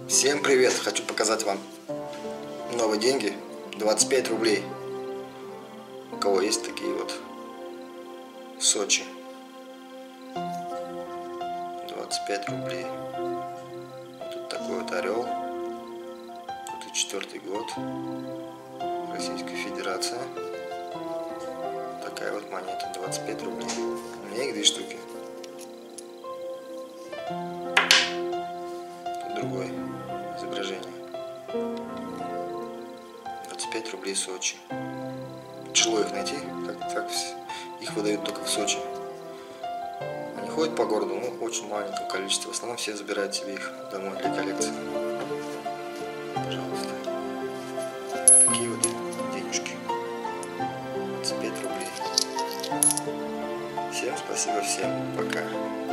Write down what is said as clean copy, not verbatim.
Всем привет! Хочу показать вам новые деньги. 25 рублей. У кого есть такие вот. Сочи. 25 рублей. Тут такой вот орел. 2004 год. Российская Федерация. Такая вот монета. 25 рублей. У меня их 2 штуки. Тут другое изображение. 25 рублей Сочи. Тяжело их найти, так их выдают только в Сочи. Они ходят по городу, но в очень маленьком количестве. В основном все забирают себе их домой для коллекции. Пожалуйста. Такие вот денежки. 25 рублей. Всем спасибо, всем пока.